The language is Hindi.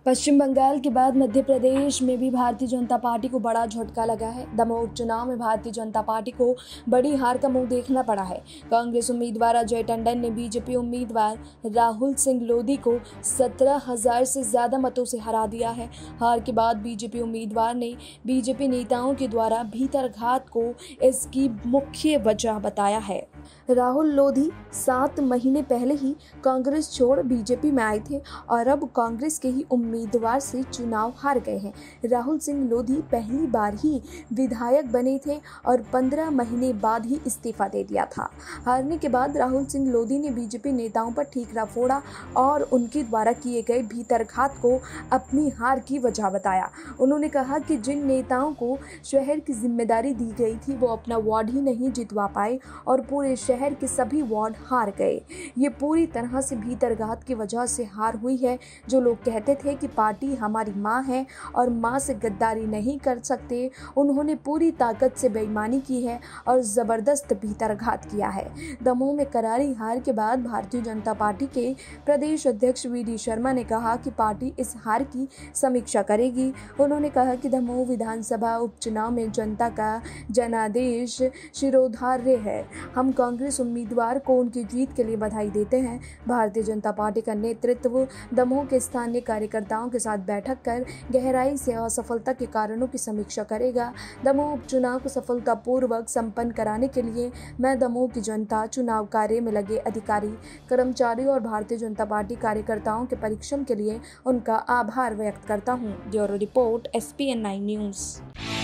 पश्चिम बंगाल के बाद मध्य प्रदेश में भी भारतीय जनता पार्टी को बड़ा झटका लगा है। दमोह उपचुनाव में भारतीय जनता पार्टी को बड़ी हार का मुंह देखना पड़ा है। कांग्रेस उम्मीदवार अजय टंडन ने बीजेपी उम्मीदवार राहुल सिंह लोधी को 17,000 से ज्यादा मतों से हरा दिया है। हार के बाद बीजेपी उम्मीदवार ने बीजेपी नेताओं के द्वारा भीतरघात को इसकी मुख्य वजह बताया है। राहुल लोधी 7 महीने पहले ही कांग्रेस छोड़ बीजेपी में आए थे और अब कांग्रेस के ही उम्मीदवार से चुनाव हार गए हैं। राहुल सिंह लोधी पहली बार ही विधायक बने थे और 15 महीने बाद ही इस्तीफा दे दिया था। हारने के बाद राहुल सिंह लोधी ने बीजेपी नेताओं पर ठीकरा फोड़ा और उनके द्वारा किए गए भीतरघात को अपनी हार की वजह बताया। उन्होंने कहा कि जिन नेताओं को शहर की जिम्मेदारी दी गई थी वो अपना वार्ड ही नहीं जितवा पाए और पूरे शहर के सभी वार्ड हार गए। ये पूरी तरह से भीतरघात की वजह से हार हुई है। जो लोग कहते थे कि पार्टी हमारी माँ है और माँ से गद्दारी नहीं कर सकते, उन्होंने पूरी ताकत से बेईमानी की है और ज़बरदस्त भीतरघात किया है। दमोह में करारी हार के बाद भारतीय जनता पार्टी के प्रदेश अध्यक्ष वी.डी. शर्मा ने कहा कि पार्टी इस हार की समीक्षा करेगी। उन्होंने कहा कि दमोह विधानसभा उपचुनाव में जनता का जनादेश शिरोधार्य है। हम कांग्रेस उम्मीदवार को उनकी जीत के लिए बधाई देते हैं। भारतीय जनता पार्टी का नेतृत्व दमोह के स्थानीय कार्यकर्ताओं के साथ बैठक कर गहराई से असफलता के कारणों की समीक्षा करेगा। दमोह उपचुनाव को सफलतापूर्वक संपन्न कराने के लिए मैं दमोह की जनता, चुनाव कार्य में लगे अधिकारी, कर्मचारी और भारतीय जनता पार्टी कार्यकर्ताओं के परिश्रम के लिए उनका आभार व्यक्त करता हूँ। Bureau report SPN9 news.